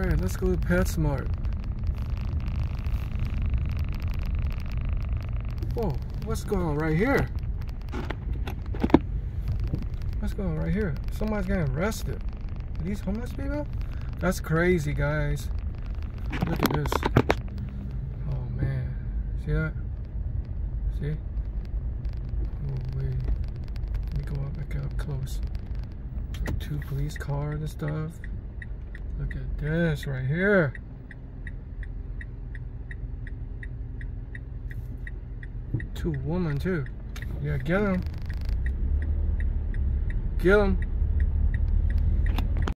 Alright, let's go to PetSmart. Whoa, what's going on right here? What's going on right here? Somebody's getting arrested. Are these homeless people? That's crazy, guys. Look at this. Oh man. See that? See? Oh wait. Let me go up and get up close. Two police cars and stuff. Look at this right here. Two women too. Yeah, get them. Get them.